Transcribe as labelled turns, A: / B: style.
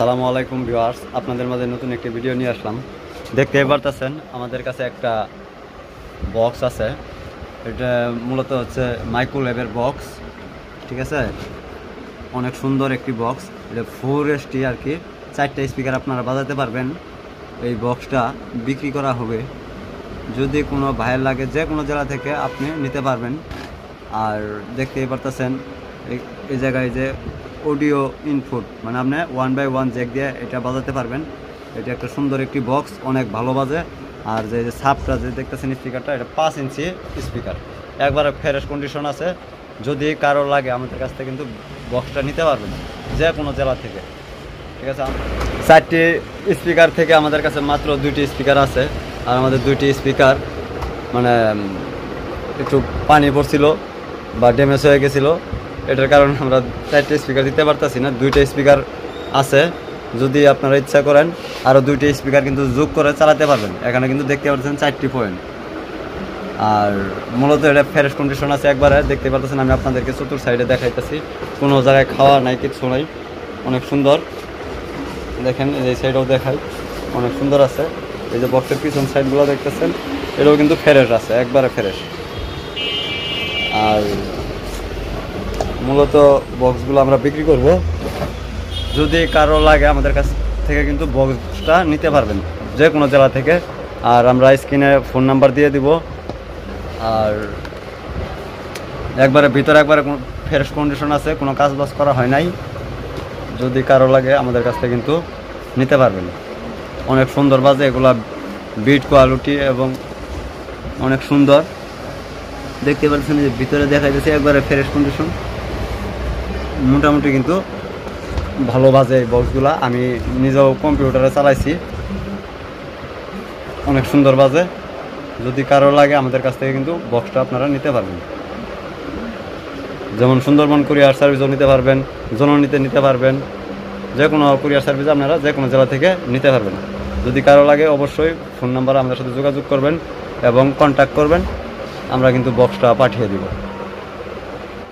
A: আসসালামু আলাইকুম ভিউয়ার্স, আপনাদের মাঝে নতুন একটি ভিডিও নিয়ে আসলাম। দেখতেই পারতেছেন আমাদের কাছে একটা বক্স আছে। এটা মূলত হচ্ছে মাইক্রোওয়েভের বক্স, ঠিক আছে। অনেক সুন্দর একটি বক্স, এটা 4ST আর কি, 4টা স্পিকার আপনারা বাজাতে পারবেন। এই বক্সটা বিক্রি করা হবে, যদি কোনো ভাইয়ের লাগে যে কোনো জেলা থেকে আপনি নিতে পারবেন। আর দেখতেই পারতেছেন এই জায়গায় যে অডিও ইনপুট, মানে আপনি 1x1 জ্যাক দিয়ে এটা বাজাতে পারবেন। এটা একটা সুন্দর একটি বক্স, অনেক ভালো বাজে। আর যে সাবটা যে দেখতেছেন স্পিকারটা, এটা 5 ইঞ্চি স্পিকার, একবারে ফ্রেশ কন্ডিশন আছে। যদি কারো লাগে আমাদের কাছ থেকে কিন্তু বক্সটা নিতে পারবেন যে কোনো জেলা থেকে, ঠিক আছে। 4টি স্পিকার থেকে আমাদের কাছে মাত্র 2টি স্পিকার আছে। আর আমাদের 2টি স্পিকার মানে একটু পানি পড়ছিল বা ড্যামেজ হয়ে গেছিলো, এটার কারণে আমরা 4টা স্পিকার দিতে পারতেছি না। 2টা স্পিকার আছে, যদি আপনারা ইচ্ছা করেন আরও 2টি স্পিকার কিন্তু যোগ করে চালাতে পারবেন। এখানে কিন্তু দেখতে পাচ্ছেন 4টি পয়েন্ট। আর মূলত এটা ফ্রেশ কন্ডিশন আছে একবারে, দেখতে পাচ্ছেন। আমি আপনাদেরকে চতুর সাইডে দেখাইতেছি, কোনো জায়গায় খাওয়া নাই, কিছু নাই, অনেক সুন্দর। দেখেন এই সাইডেও দেখাই, অনেক সুন্দর আছে। এই যে বক্সের পিছন সাইডগুলো দেখতেছেন, এটাও কিন্তু ফ্রেশ আছে, একবারে ফ্রেশ। আর মূলত বক্সগুলো আমরা বিক্রি করব, যদি কারো লাগে আমাদের কাছ থেকে কিন্তু বক্সটা নিতে পারবেন যে কোনো জেলা থেকে। আর আমরা স্ক্রিনে ফোন নাম্বার দিয়ে দিব। আর একবারে ভিতরে একবারে ফ্রেশ কন্ডিশন আছে, কোনো কাজ বাজ করা হয় নাই। যদি কারো লাগে আমাদের কাছ থেকে কিন্তু নিতে পারবেন। অনেক সুন্দর বাজে এগুলা, বিট কোয়ালিটি এবং অনেক সুন্দর। দেখতে পাচ্ছেন যে ভিতরে দেখা যাচ্ছে একবারে ফ্রেশ কন্ডিশন, মোটামুটি কিন্তু ভালো বাজে এই বক্সগুলা। আমি নিজেও কম্পিউটারে চালাইছি, অনেক সুন্দর বাজে। যদি কারো লাগে আমাদের কাছ থেকে কিন্তু বক্সটা আপনারা নিতে পারবেন। যেমন সুন্দরবন কুরিয়ার সার্ভিসও নিতে পারবেন, জননীতে নিতে পারবেন, যে কোনো কুরিয়ার সার্ভিস আপনারা যে কোনো জেলা থেকে নিতে পারবেন। যদি কারো লাগে অবশ্যই ফোন নাম্বার আমাদের সাথে যোগাযোগ করবেন এবং কন্ট্যাক্ট করবেন, আমরা কিন্তু বক্সটা পাঠিয়ে দিব।